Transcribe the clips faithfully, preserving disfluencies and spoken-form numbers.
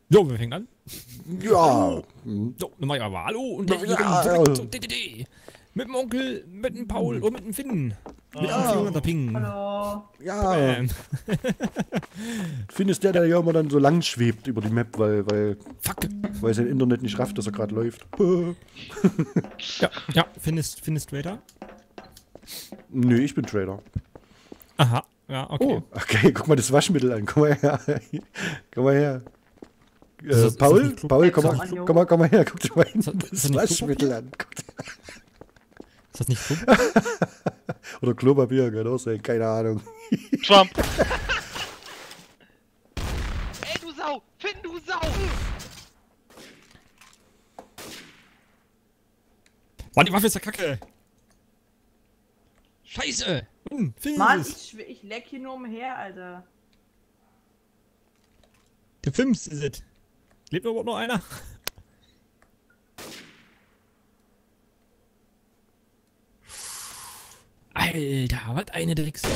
So, wir fangen an. Ja. So, dann mach ich aber Hallo und Ja, dann ja, direkt ja. zum D D D. Mit dem Onkel, mit dem Paul und mit dem Finn. Mit dem Ja. vierhunderter Ping. Hallo. Ja. Bam. Finn ist der, der ja immer dann so lang schwebt über die Map, weil, weil, Fuck. weil sein Internet nicht rafft, dass er gerade läuft. Ja, ja, Finn ist, Finn ist Trader. Nö, ich bin Trader. Aha, ja, okay. Oh, okay, guck mal das Waschmittel an. Komm mal her. Komm mal her. Äh, Ist das- ist das Paul, nicht Klo- Paul, komm Ist mal, das nicht- komm mal, komm mal her. Guck dir mal das- ist das, das nicht Waschmittel an. Guck dir- Ist das nicht Club? Oder Klopapier, kann auch sein, keine Ahnung. Trump! Ey, du Sau! Finn, du Sau! Mann, die Waffe ist ja kacke. Scheiße. Hm, Finn Mann, ist es. ich, schw- ich leck hier nur umher, Alter. Der Fünfs ist es. Lebt überhaupt noch einer? Alter, was eine Drecksau.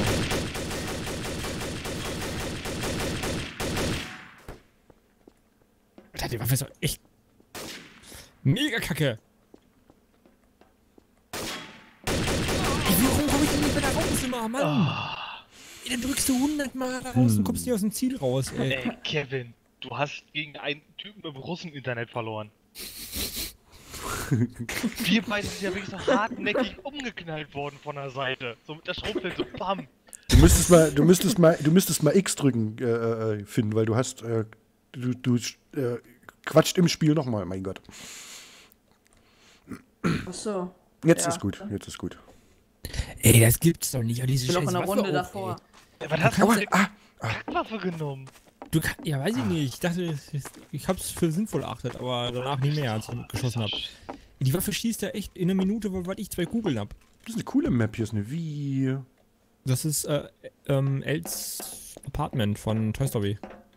Alter, die Waffe ist doch echt mega kacke. Ey, warum komme ich denn nicht mehr da raus immer, Mann? Ey, dann drückst du hundert Mal da raus und kommst nicht aus dem Ziel raus, ey. Ey, Kevin, du hast gegen einen Typen im Russen-Internet verloren. Wir beide sind ja wirklich so hartnäckig umgeknallt worden von der Seite. So mit der Schrotflinte, so bam. Du müsstest mal, du müsstest mal, du müsstest mal X drücken, äh, äh, Finn, weil du hast, äh, du, du äh, quatscht im Spiel nochmal, mein Gott. Achso. Jetzt Ja. ist gut, jetzt ist gut. Ey, das gibt's doch nicht. Diese Ich bin noch in scheiß der Waffe Runde auch, davor. ey. Ja, was hast du kannst für Ah, eine Kackwaffe genommen? Du kannst, ja, weiß ich nicht. Ich dachte, ich hab's für sinnvoll erachtet, aber danach nicht mehr, als ich geschossen hab. Die Waffe schießt ja echt in einer Minute, weil ich zwei Kugeln hab. das ist eine coole Map, hier ist eine Wie. Das ist, äh, ähm, Els Apartment von Toy Story.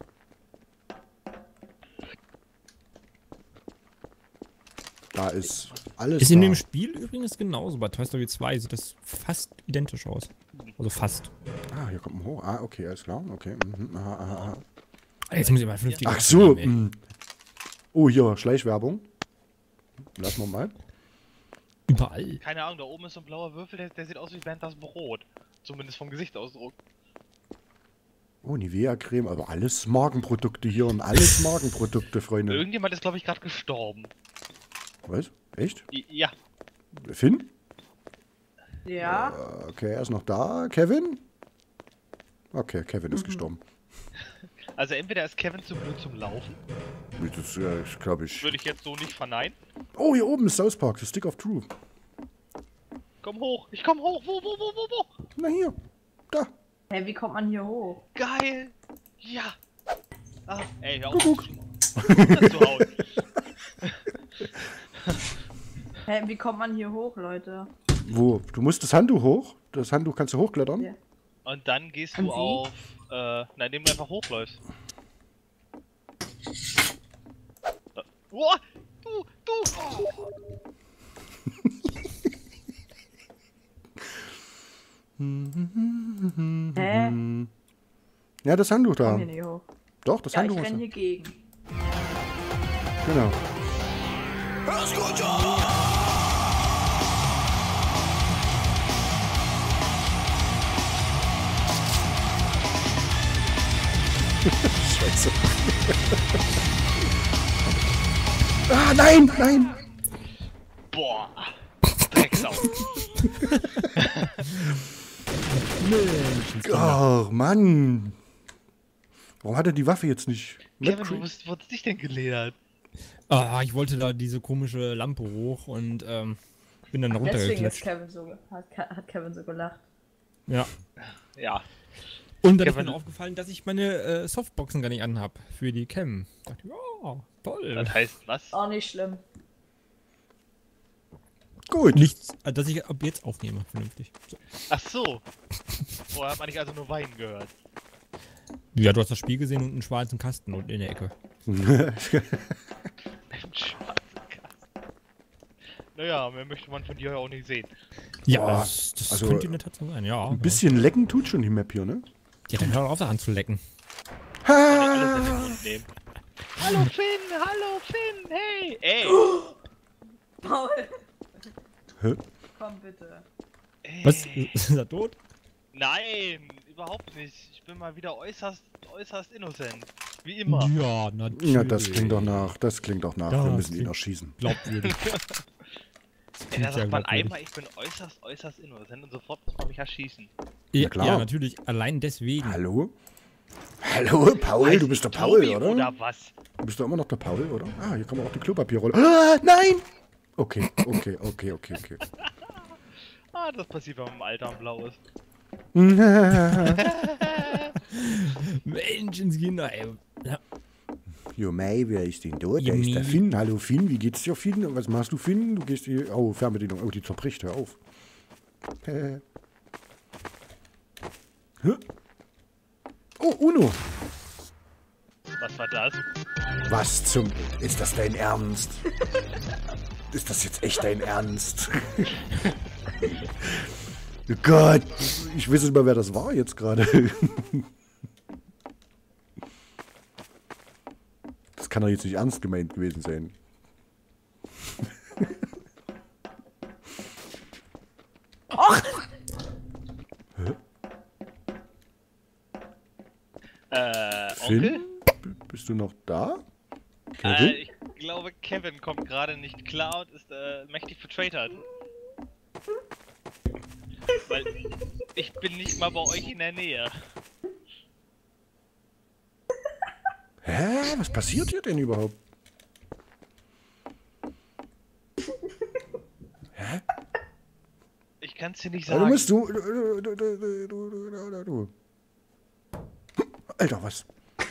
Da ist alles Ist in da. dem Spiel übrigens genauso. Bei Toy Story zwei sieht das fast identisch aus. Also fast. Ah, hier kommt ein hoch. Ah, okay, alles klar. Okay. Mhm. Aha, aha, aha. Jetzt muss ich mal vernünftig. Ach so. mh. Oh, hier, Schleichwerbung. Lassen wir mal. Überall. Keine Ahnung, da oben ist so ein blauer Würfel, der, der sieht aus wie Bernd das Brot. Zumindest vom Gesichtsausdruck. Oh, Nivea-Creme, aber alles Markenprodukte hier und alles Markenprodukte, Freunde. Irgendjemand ist, glaube ich, gerade gestorben. Was? Echt? I ja. Finn? Ja. Äh, Okay, er ist noch da. Kevin? Okay, Kevin ist gestorben. Also entweder ist Kevin zu blöd zum Laufen, Das äh, glaube ich. würde ich jetzt so nicht verneinen. Oh, hier oben ist South Park, the Stick of Truth. Komm hoch, ich komm hoch, wo, wo, wo, wo, wo? Na hier, da. Hä, wie kommt man hier hoch? Geil! Ja! Ah, ey, hör auf. Kuckuck. Das zu hauen. Hä, wie kommt man hier hoch, Leute? Wo? Du musst das Handtuch hoch. Das Handtuch kannst du hochklettern. Ja. Und dann gehst Und du wie? auf, äh, nein, indem du einfach hochläufst. Äh, Boah! Du, du! Oh. Hä? Ja, das Handtuch Ich komm da. hier nicht hoch. Doch, das Ja, ich Handtuch ist renn da. hier gegen. Genau. Scheiße. Ah, nein, nein. Boah! Drecksau! Mensch. Oh, Mann. Warum hat er die Waffe jetzt nicht? Kevin, wo bist, wo hat's dich denn geledert? Ah, ich wollte da diese komische Lampe hoch und ähm, bin dann Deswegen ist runtergeklatscht. Kevin so, hat, hat Kevin so gelacht. Ja. Ja. Und dann ist Kevin- mir aufgefallen, dass ich meine äh, Softboxen gar nicht anhab für die Cam. Ich dachte, ja, toll. Das heißt was? Auch nicht schlimm. Gut. Nichts, äh, dass ich ab jetzt aufnehme, vernünftig. So. Ach so! Vorher hat man nicht also nur weinen gehört. Ja, du hast das Spiel gesehen und einen schwarzen Kasten und in der Ecke. Ein schwarzen Kasten. Naja, mehr möchte man von dir ja auch nicht sehen. Ja, Boah, das, das also, könnte in der Tat so sein, ja. Ein bisschen lecken tut schon die Map hier, ne? Ja, dann hör doch auf, der Hand zu lecken. Kann ich alles in den Mund nehmen. Hallo Finn, hallo Finn, hey! Ey! Paul, Hä? komm bitte. Ey. Was? Ist er tot? Nein, überhaupt nicht. Ich bin mal wieder äußerst, äußerst innocent. Wie immer. Ja, natürlich. Ja, das klingt doch nach. Das klingt doch nach. Ja, Wir das müssen ihn klingt- erschießen. Glaubwürdig. Ey, da sagt man glaubwürdig. einmal, ich bin äußerst, äußerst innocent und sofort muss man mich erschießen. Ja, klar. ja, natürlich. Allein deswegen. Hallo? Hallo, Paul, Heißt du bist der Paul, Tobi oder? oder was? Du bist doch immer noch der Paul, oder? Ah, hier kann man auch die Klopapierrolle. Ah, nein! Okay, okay, okay, okay, okay. Ah, das passiert, wenn man im Alter am Blau ist. Menschenskinder, ey. Ja. Jo, Mei, wer ist denn dort? Da Jimmy. ist der Finn. Hallo, Finn. Wie geht's dir, Finn? Was machst du, Finn? Du gehst hier. Oh, Fernbedienung. Oh, die zerbricht. Hör auf. Hä? Hä? Oh, Uno. Was war das? Was zum... Ist das dein Ernst? Ist das jetzt echt dein Ernst? Oh Gott. Ich weiß nicht mal, wer das war jetzt gerade. Das kann doch jetzt nicht ernst gemeint gewesen sein. Äh, Finn? Onkel? B- Bist du noch da? Äh, Kevin? ich glaube, Kevin kommt gerade nicht klar und ist äh, mächtig vertratert. Weil ich bin nicht mal bei euch in der Nähe. Hä? Was passiert hier denn überhaupt? Ich kann's dir nicht Ja, du sagen. musst du, du, du, du, du, du, du, du. Alter, was?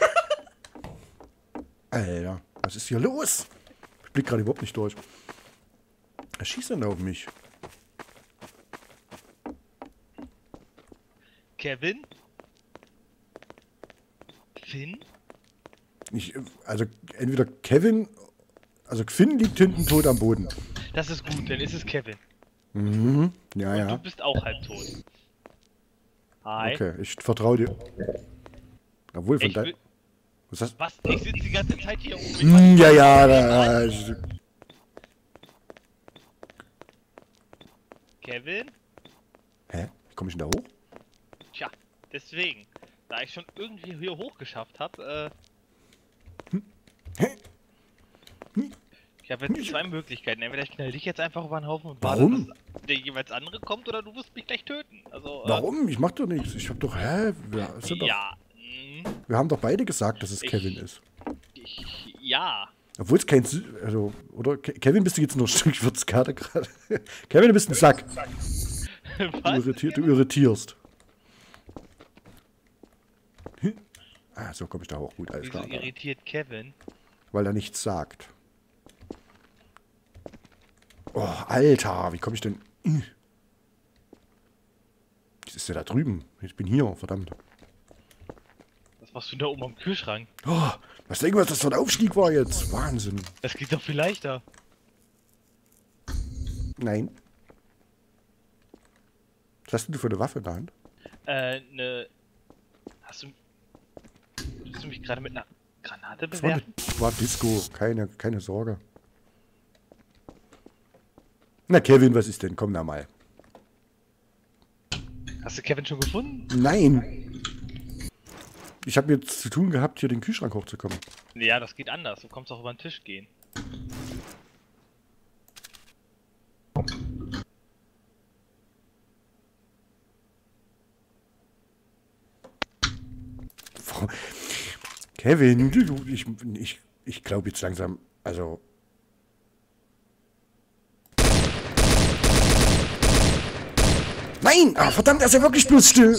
Alter, was ist hier los? Ich blick gerade überhaupt nicht durch. Er schießt denn da auf mich? Kevin? Finn? Ich, also entweder Kevin, also Finn liegt hinten tot am Boden. Das ist gut, dann ist es Kevin. Mhm. Ja, Und ja. du bist auch halb tot. Hi. Okay, ich vertraue dir. Obwohl von Ich deinem. will, Was ist das? was? Ich sitze die ganze Zeit hier oben. Ich Hm, weiß ja, ja, nicht, da, was- da, Kevin? Hä? Wie komme ich denn da hoch? Tja, deswegen. Da ich schon irgendwie hier hoch geschafft habe, Hä? äh. Ich habe jetzt zwei Möglichkeiten. Entweder ich knall dich jetzt einfach über den Haufen und Warum? warte, dass der jeweils andere kommt, oder du wirst mich gleich töten. Also, äh, Warum? Ich mach doch nichts. Ich hab doch. Hä? Wir, sind doch, Ja. mh, wir haben doch beide gesagt, dass es Ich- Kevin ist. Ich, ja. Obwohl es kein. Sü- Also, oder? Ke- Kevin, bist du jetzt nur ein Stück Schwitzkarte gerade? Kevin, du bist ein Sack. Du, Was? irritier, du irritierst. Hm? Ah, so komme ich da hoch. Gut, alles Wieso klar. irritiert Kevin? Weil er nichts sagt. Oh, Alter, wie komme ich denn. Ih. Was ist der da drüben? Ich bin hier, verdammt. Was machst du da oben am Kühlschrank? Oh, was denken wir, was das für ein Aufstieg war jetzt? Wahnsinn. Das geht doch viel leichter. Nein. Was hast denn du für eine Waffe in der Hand? Äh, ne. Hast du. Willst du mich gerade mit einer Granate Das war, eine, bewerfen? das war Disco, keine, keine Sorge. Na Kevin, was ist denn? Komm da mal. Hast du Kevin schon gefunden? Nein. Ich habe jetzt zu tun gehabt, hier den Kühlschrank hochzukommen. Ja, das geht anders. Du kommst auch über den Tisch gehen. Frau- Kevin, du, du, ich, ich, ich glaube jetzt langsam, also... Nein! Ah, verdammt, er ist ja wirklich bloß still.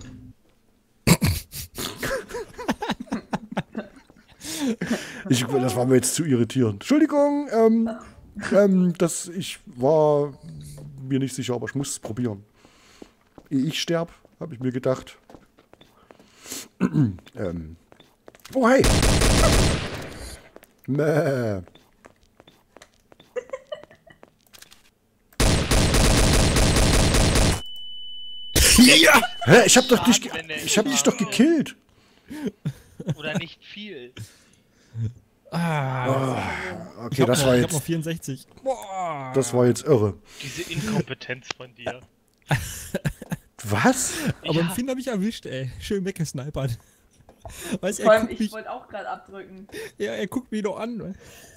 Ich, das war mir jetzt zu irritierend. Entschuldigung, ähm, ähm, das, ich war mir nicht sicher, aber ich muss es probieren. Ehe ich sterbe, habe ich mir gedacht. ähm. Oh, hey! Mäh. Ja! Hä? Ich hab doch dich, ge- ich hab dich doch gekillt. Oder nicht viel. Ah, Okay, ich hab das noch, war ich hab noch jetzt, vierundsechzig. Boah. das war jetzt irre. Diese Inkompetenz von dir. Was? Aber Ja. im Finn hab ich erwischt, ey. Schön weggesnipert. Weißt du, Vor er allem, guckt ich mich, wollte auch gerade abdrücken. ja, er guckt mich doch an.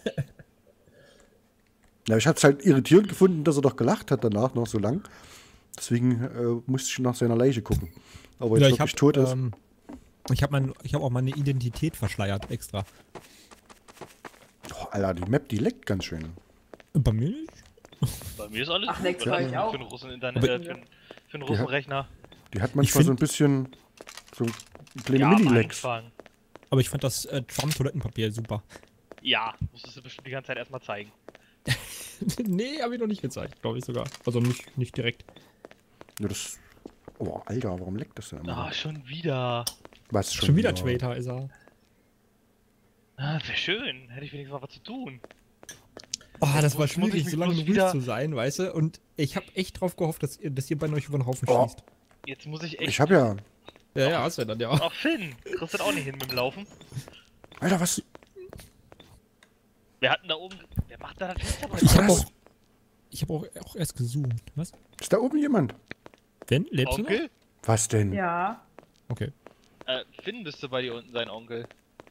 Ja, ich hatte es halt irritierend gefunden, dass er doch gelacht hat danach noch so lang. Deswegen äh, musste ich nach seiner Leiche gucken. Aber jetzt Ja, ja, ich wirklich hab, tot ist. ähm, ich habe mein, ich hab auch meine Identität verschleiert extra. Oh, Alter, die Map, die leckt ganz schön. Bei mir nicht? Bei mir ist alles Ach, gut. leckt's Was bei hast euch du auch? Für einen Russen in deinem, Aber- äh, für, einen- für einen Russenrechner. Die hat manchmal find- so ein bisschen so kleine Ja, am Mini-Lecks. Anfang. Aber ich fand das äh, Trump-Toilettenpapier super. Ja, musstest du bestimmt die ganze Zeit erstmal zeigen. Nee, habe ich noch nicht gezeigt, glaube ich sogar. Also nicht, nicht direkt. Ja, das. Oh, Alter, warum leckt das denn immer? Ah, schon wieder. Was Schon, wieder Traitor ist er. Ah, wäre schön. Hätte ich wenigstens mal was zu tun. Oh, das war muss- muss ich schwierig, mich so lange bloß ruhig wieder- zu sein, weißt du? Und ich habe echt drauf gehofft, dass ihr, dass ihr bei euch über den Haufen Oh. schießt. Jetzt muss ich echt. Ich hab ja. Ja, ja, hast du ja dann, ja. Ach, Finn. Kriegst du das auch nicht hin mit dem Laufen? Alter, was? Wer hat denn da oben. Wer macht da das Fenster bei Ich habe Was? auch, ich hab auch, auch erst gezoomt. Was? Ist da oben jemand? Wenn? Lebst du noch? Onkel? Was denn? Ja. Okay. Äh, Finn müsste bei dir unten sein, Onkel.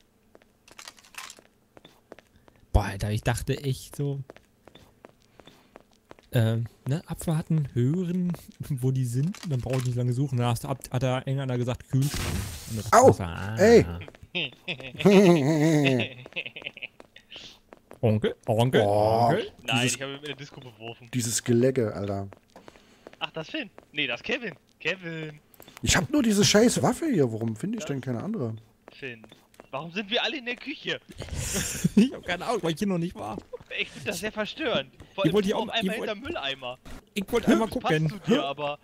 Boah, Alter, ich dachte echt so. Ähm, ne, abwarten, hören, wo die sind, dann brauche ich nicht lange suchen. Dann hast du, ab- hat da irgendeiner gesagt, Kühlschrank. Und das- Au! das war- ah. Ey! Onkel, Onkel, Boah. Onkel. Nein, Dieses- ich habe ihn in der Disco beworfen. Dieses Gelecke, Alter. Ach, das ist Finn. Nee, das ist Kevin. Kevin. Ich hab nur diese scheiß Waffe hier. Warum finde ich denn keine andere? Finn. Warum sind wir alle in der Küche? Ich hab keine Ahnung, weil ich hier noch nicht war. Ich finde das sehr verstörend. Vor Ihr allem wollt du hier auf auch- einmal ihr wollt- hinterm Mülleimer. Ich wollte einmal Das passt gucken. zu dir, aber.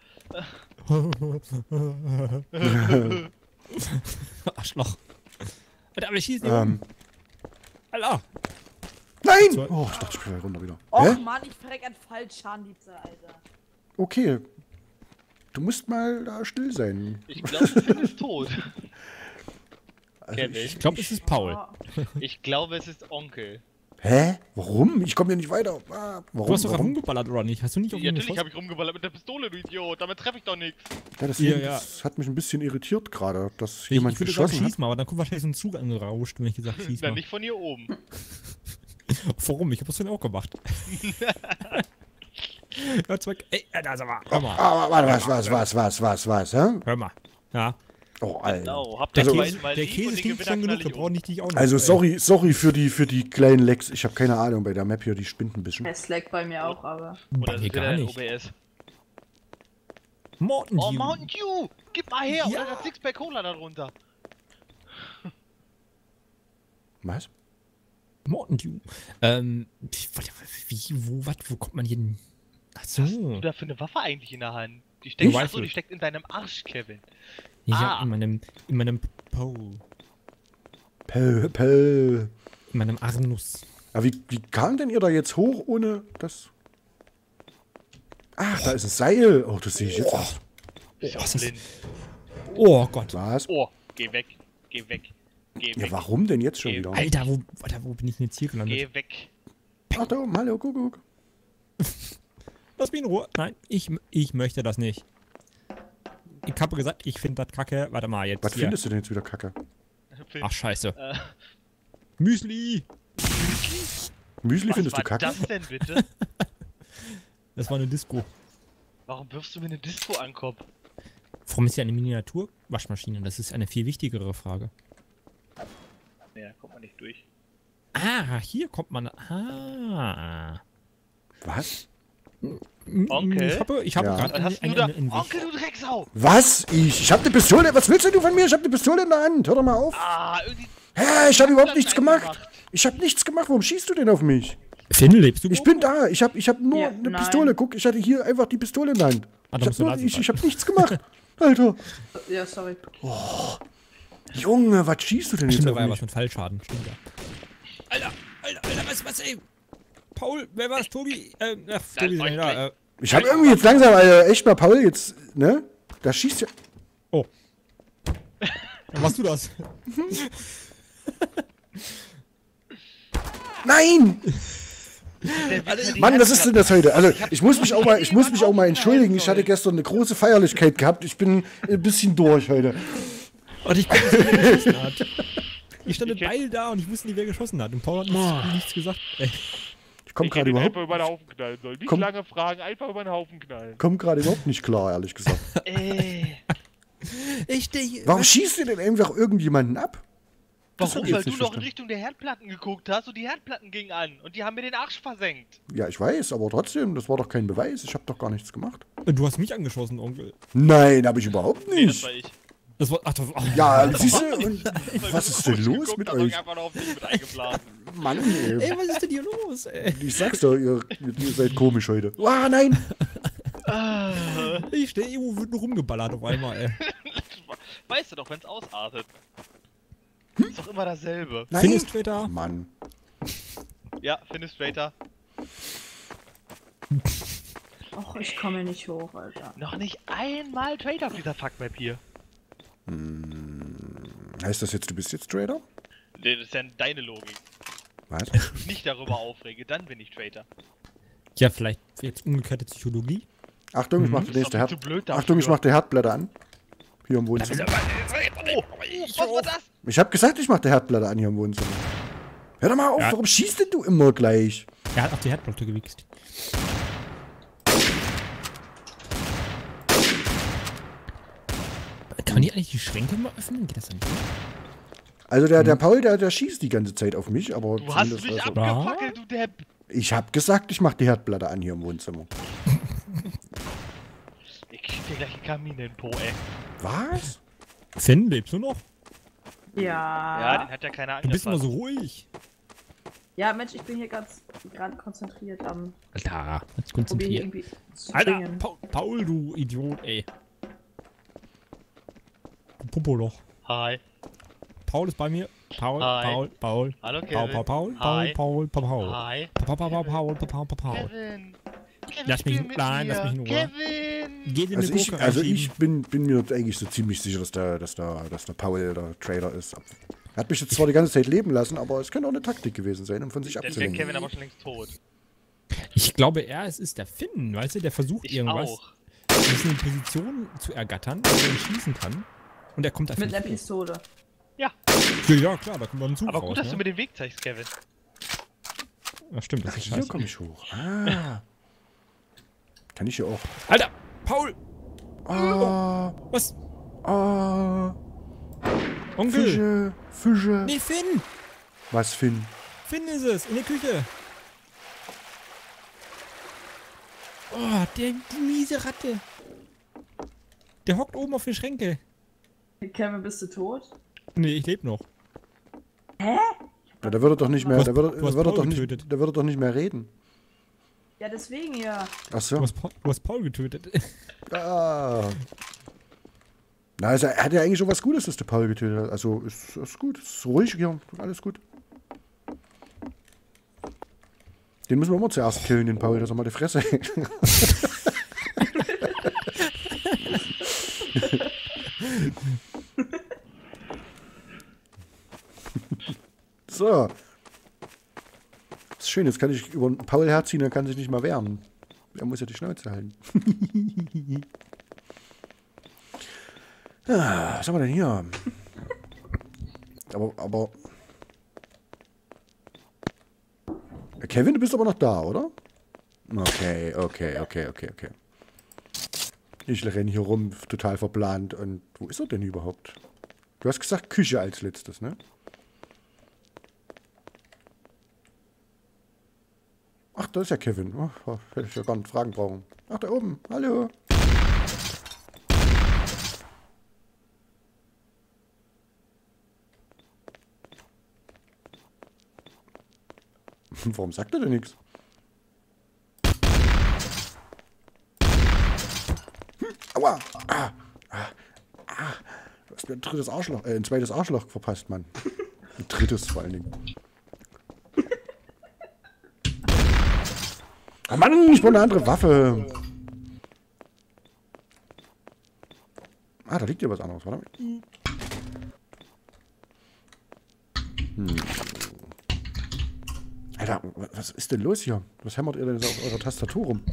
Arschloch. Alter, aber schießen Ähm. Alter. Nein! So. Oh, ich dachte, ich bin runter wieder. Och Hä? Mann, ich verreck an Fallscharnitze, Alter. Okay. Du musst mal da still sein. Ich glaube, Finn ist tot. Also Kevin. ich, Ich glaube, es ist Paul. Oh, Ich glaube, es ist Onkel. hä? Warum? Ich komme hier nicht weiter. Ah, warum? Du hast doch warum? rumgeballert, oder nicht? Hast du nicht auf Ja, ihn natürlich geschossen? habe ich rumgeballert mit der Pistole, du Idiot. Damit treffe ich doch nichts. Ja, deswegen, Ja, ja. Das hat mich ein bisschen irritiert gerade, dass Ich, jemand ich würde sagen, geschossen hat. schieß mal, aber dann kommt wahrscheinlich so ein Zug angerauscht, wenn ich gesagt schieß Na, mal. nicht von hier oben. Warum? Ich hab das dann auch gemacht. Ja, zwei, ey, ja, da sag mal, hör mal, Ah, warte, was, was, was, was, was, was, hä? hör mal. Ja, Oh, Alter. Genau, habt der ihr Also- Käse, mal der lieb und Käse den stinkt Gewinner schon genug, knall da ich brauche um. ich dich auch nicht. Also ey. sorry, sorry für die für die kleinen Lecks. Ich habe keine Ahnung bei der Map hier, die spinnt ein bisschen. es leckt bei mir auch, aber. Bei Oder mir ist es wieder gar ein nicht. O B S? Mountain Oh, Dew. Mountain Dew! Gib mal her! Ja. Oder das Sixpack Cola darunter. Was? Mountain Dew. Ähm, warte, wie, wo, was, wo kommt man hier denn? Ach so. Was hast du da für eine Waffe eigentlich in der Hand? Die steckt, Ich? achso, die steckt in deinem Arsch, Kevin. Ja, Ah. in meinem, in meinem Po, Pell, Pell. in meinem Arnus. Aber wie, wie kam denn ihr da jetzt hoch ohne das? Ach, da ist ein Seil. Oh, das sehe ich jetzt erst. Bist Oh, du was ist- blind? Oh Gott. Was? Oh, geh weg. Geh weg. Geh Ja, weg. warum denn jetzt schon Geh wieder? Alter, wo, warte, wo bin ich denn jetzt hier gelandet? Geh weg. Ach, da oben, hallo, Kuckuck. Lass mich in Ruhe. Nein, ich, ich möchte das nicht. Ich habe gesagt, ich finde das kacke. Warte mal, jetzt Was hier. findest du denn jetzt wieder kacke? Finn, Ach, scheiße. äh, Müsli. Müsli was findest war du kacke? das denn bitte? Das war eine Disco. Warum wirfst du mir eine Disco an den Kopf? Warum ist hier eine Miniaturwaschmaschine? Das ist eine viel wichtigere Frage. Nee, da kommt man nicht durch. Ah, hier kommt man. Ah. Was? Onkel? Ich habe, ich habe Ja. gerade Was eine, hast du eine, da? eine Invi- Onkel, du Drecksau! Was? Ich? Ich hab eine Pistole. Was willst denn du von mir? Ich hab eine Pistole in der Hand. Hör doch mal auf. Ah, irgendwie. Hä? Ich hab überhaupt das nichts eigentlich gemacht. gemacht? Ich hab nichts gemacht. Warum schießt du denn auf mich? Finn, lebst du? Ich bin da. Ich hab, ich hab nur Ja, eine nein. Pistole. Guck, ich hatte hier einfach die Pistole in der Hand. Ah, da Ich hab, musst du nur, leise ich, sein. ich hab nichts gemacht. Alter. Ja, sorry. Junge, was schießt du denn jetzt Stimmt, da auf war ja mich? was mit Fallschaden. Stimmt ja. Alter, Alter, Alter, was, was, ey? Paul, wer war's? Tobi? Ähm, ach, Tobi ist euch nicht da. Äh, Ich hab irgendwie jetzt langsam, Alter, echt mal, Paul, jetzt, ne? Da schießt ja... oh. Dann machst du das. Nein! Der will ja die Mann, was ist denn das heute? Also, Ich hab- ich muss mich auch mal, ich muss mich auch mal entschuldigen. Ich hatte Sorry. gestern eine große Feierlichkeit gehabt. Ich bin ein bisschen durch heute. Und ich konnte nicht, wer geschossen hat. Ich stand Ich im kenn- Beil da und ich wusste nicht, wer geschossen hat. Und Paul hat nichts, nichts gesagt. Ey. Ich komme Ich gerade hätte ihn überhaupt, einfach über den Haufen knallen sollen. Nicht Komm. lange fragen, einfach über den Haufen knallen. komm gerade überhaupt nicht klar, ehrlich gesagt. Ey. Ich stehe. Warum schießt ihr denn einfach irgendjemanden ab? Das hab Warum? ich Weil jetzt du nicht noch in verstanden. Richtung der Herdplatten geguckt hast und die Herdplatten gingen an und die haben mir den Arsch versenkt. Ja, ich weiß, aber trotzdem, das war doch kein Beweis. Ich habe doch gar nichts gemacht. Du hast mich angeschossen, Onkel. Nein, habe ich überhaupt Nee, das nicht. war ich. Das war. Ach, das war. Ja, siehst du, und Weil was du ist denn rausgeguckt los mit hast und euch? einfach noch auf dich mit eingeblasen. Mann, Ey, ey. was ist denn hier los, ey? Ich sag's doch, ihr, ihr seid komisch heute. Ah, nein! Ah. Ich stehe irgendwo, wird nur rumgeballert auf einmal, ey. Weißt du doch, wenn's ausartet. Hm? Ist doch immer dasselbe. Nein! Finistrator. Mann. Ja, Finistrator. Och, ich komme nicht hoch, Alter. Noch nicht einmal Traitor auf dieser Fuckmap hier. Heißt das jetzt, du bist jetzt Trader? Nee, das ist ja deine Logik. Was? Nicht darüber aufrege, dann bin ich Traitor. Ja, vielleicht jetzt umgekehrte Psychologie. Achtung, ich mach die Ist nächste doch viel Herd... zu blöd dafür. Achtung, ich mach die Herdplatte an. Hier im Wohnzimmer. Oh, was war das? Ich hab gesagt, ich mach die Herdplatte an hier im Wohnzimmer. Hör doch mal auf, Ja. warum schießt denn du immer gleich? Er hat auf die Herdplatte gewichst. Kann man die eigentlich die Schränke mal öffnen? Geht das dann nicht? Also der, der Paul, der, der schießt die ganze Zeit auf mich, aber Du hast zumindest mich also- abgefackelt, du Depp. ich hab gesagt, ich mach die Herdplatte an hier im Wohnzimmer. Ich krieg dir gleich einen Kamin in den Po, ey. Was? Finn, lebst du noch? Ja. Ja, den hat ja keiner Du bist immer angefasst. so ruhig. Ja, Mensch, ich bin hier ganz gerade konzentriert am Alter, jetzt probieren konzentriert. irgendwie zu Alter, springen. Paul, Paul, du Idiot, ey. Du Popoloch. Hi. Paul ist bei mir. Paul, Hi. Paul, Paul. Hallo, Paul, Kevin. Paul, Paul, Hi. Paul, Paul, Paul, Paul. Hi. Paul, Paul, Paul, Paul, Paul, Paul, Paul. Kevin. Kevin, Lass mich- spiel mit nein, mir. lass mich in Ruhe. Kevin. Geht in Also eine ich, Gurke also reinschieben. ich bin, bin mir eigentlich so ziemlich sicher, dass der, dass der, dass der Paul der Trader ist. Er hat mich jetzt zwar die ganze Zeit leben lassen, aber es könnte auch eine Taktik gewesen sein, um von sich Dann wäre abzulenken. Kevin aber schon längst tot. Ich glaube eher, es ist der Finn, weißt du, der versucht Ich irgendwas, auch. sich eine Position zu ergattern, wo er schießen kann. Und er kommt dafür Mit einer nicht Pistole. Ja, hoch. Ja, klar, da kommt noch ein Zug aber raus, gut, dass ne? du mir den Weg zeigst, Kevin. Ja, stimmt, das Ach, ist hier scheiße. komme ich hoch. Ah. Kann ich hier auch. Alter, Paul! Ah, Was? ah, Onkel! Fische, Fische. Nee, Finn! Was, Finn? Finn ist es, in der Küche. Oh, der, die miese Ratte. Der hockt oben auf den Schränke. Kevin, bist du tot? Nee, ich lebe noch. Ja, der würde doch nicht mehr, Du hast- der würde, du der hast würde Paul doch nicht, getötet. der würde doch nicht mehr reden. Ja, deswegen ja. Ach so. Du hast, Paul, du hast Paul getötet. Ah. Na, also er hat ja eigentlich schon was Gutes, dass der Paul getötet hat. Also ist, ist gut, ist ruhig hier, alles gut. Den müssen wir immer zuerst killen, den Paul, dass er mal die Fresse hält. So. Ist schön, jetzt kann ich über den Paul herziehen, dann kann sich nicht mal wehren. Er muss ja die Schnauze halten. Ah, was haben wir denn hier? Aber, aber. Kevin, du bist aber noch da, oder? Okay, okay, okay, okay, okay. Ich renne hier rum, total verplant. Und wo ist er denn überhaupt? Du hast gesagt Küche als letztes, ne? Ach, da ist ja Kevin. Oh, hätte ich ja gar nicht fragen brauchen. Ach, da oben. Hallo. Warum sagt er denn nichts? Hm, aua! Ah, ah, ah. Du hast mir ein drittes Arschloch, äh, ein zweites Arschloch verpasst, Mann. Ein drittes vor allen Dingen. Oh Mann, ich brauche eine andere Waffe. Ah, da liegt ja was anderes, warte mal. Hm. Alter, was ist denn los hier? Was hämmert ihr denn so auf eurer Tastatur rum?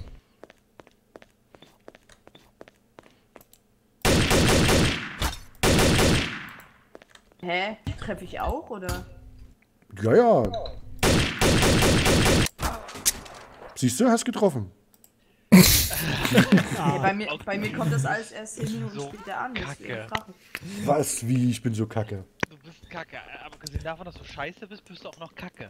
Hä? Treffe ich auch, oder? Ja, ja. Siehst du, hast getroffen. Nee, bei, mir, bei mir kommt das alles erst zehn Minuten So später an. kacke. deswegen frage ich. Was, wie, ich bin so kacke. Du bist kacke. Aber abgesehen davon, dass du scheiße bist, bist du auch noch kacke.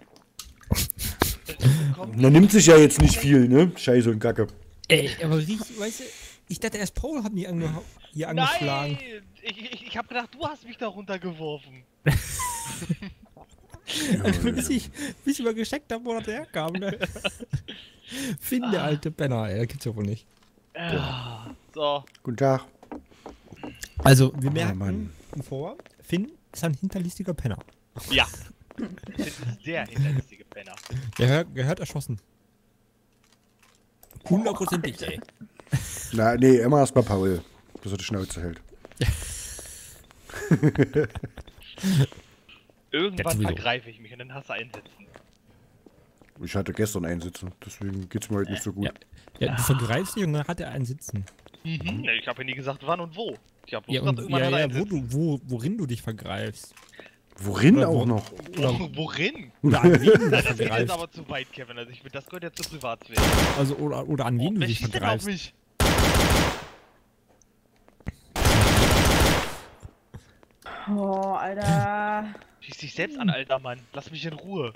Man nimmt sich ja jetzt nicht viel, ne? Scheiße und Kacke. Ey, aber richtig, weißt du, ich dachte erst Paul hat mich ange hier angeschlagen. Nein! Ich, ich, ich hab gedacht, du hast mich da runtergeworfen. bis, ich, bis ich mal gecheckt habe, wo das herkam, ne? Finn, der alte Penner, ey, das gibt's ja wohl nicht. Ja. So. Guten Tag. Also, wir Oh, merken Mann. vor, Finn ist ein hinterlistiger Penner. Ja. Das ist sehr hinterlistige Penner. Der hört, gehört erschossen. Hundertprozentig, ey. Na, nee, immer erst mal Paul, dass er die Schnauze hält. Irgendwann sowieso. vergreife ich mich und dann hast du einsetzen. Ich hatte gestern einen Sitzen, deswegen geht's mir heute nicht so gut. Ja, ja, du vergreifst dich und dann hat er einen Sitzen. Mhm. Ich habe ja nie gesagt, wann und wo. Ich habe bloß Ja, gesagt, und, irgendwann ja, hat er ja, einen wo Sitzen. du, wo, worin du dich vergreifst. Worin Oder auch wo- noch? Oder, Wo- Worin? oder an wen du dich Das geht jetzt vergreifst. aber zu weit, Kevin. Also ich finde, das gehört ja zur Privatsphäre. Also, oder, oder an wen du Wer dich schießt denn auf vergreifst. mich? Oh, Alter. Schieß dich selbst an, alter Mann. Lass mich in Ruhe.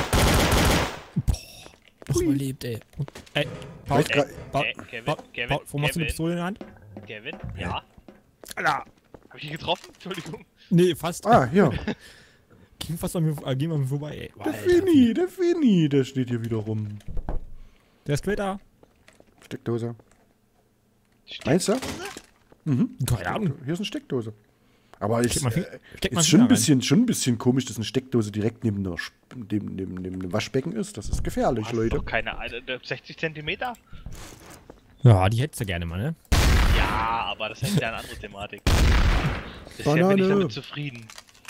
Doch überlebt, ey. Ey, Paul, Weiß grad- Paul, Äh, Kevin, Paul, Kevin, Paul, warum hast du eine Kevin. Pistole in der Hand? Kevin? Ja? Alter. Hab ich ihn getroffen? Entschuldigung. Nee, fast. Ah, hier. Ging fast an mir, äh, ging an mir vorbei, ey. Boah, Der Alter. Fini, der Fini, der steht hier wieder rum. Der ist da. Steckdose. Meinst du? Mhm. Keine Ahnung. Hier ist eine Steckdose. Aber ich, Steck mal, äh, steck mal ist schon Finger ein, bisschen, schon ein bisschen komisch, dass eine Steckdose direkt neben, einer, Sch- neben, neben, neben einem Waschbecken ist. Das ist gefährlich, Hast Leute. doch keine Ahnung. sechzig Zentimeter? rein. Ja, die hättest du gerne mal, ne? Ja, aber das ist ja eine andere Thematik. Bisher bin ich Banane. damit zufrieden.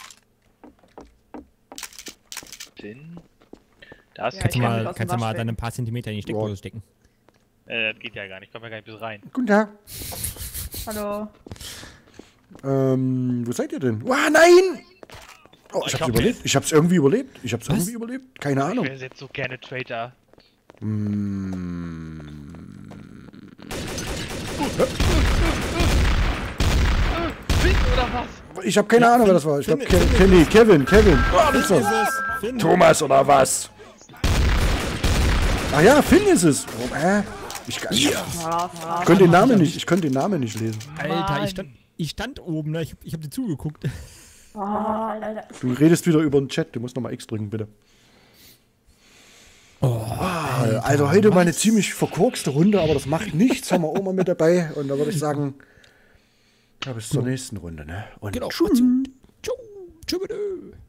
Finn? Das Ja, Kannst ich du kenn mich mal, aus dem kannst du mal Waschbecken. deine paar Zentimeter in die Steckdose stecken. äh, das geht ja gar nicht. Ich komm ja gar nicht bis rein. Guten Tag. Hallo. Ähm, wo seid ihr denn? Ah, nein! Oh, ich ich hab's glaub, überlebt. Ich hab's irgendwie überlebt. Ich hab's Was? irgendwie überlebt. Keine Ich Ahnung. wäre jetzt so gerne Traitor. Mm. Finn oder was? Ich hab keine Ahnung, wer das war. Ich glaub, Finn- Ke Finn- Kenny, Kevin, Kevin. Oh, das ist Finn er. ist es. Finn. Thomas oder was? Ach ja, Finn ist es. Warum, hä? Ich, kann- ich, ich konnte den Namen nicht, ich konnte den Namen nicht lesen. Alter, ich stand, ich stand oben, ne? Ich, hab- ich hab dir zugeguckt. Oh, Alter. Du redest wieder über den Chat, du musst nochmal X drücken, bitte. Oh, Alter, also heute mal eine ziemlich verkorkste Runde, aber das macht nichts, haben wir auch mal mit dabei. Und da würde ich sagen, ja, bis zur nächsten Runde, ne? Und genau. tschüss. Tschüss. Tschüss.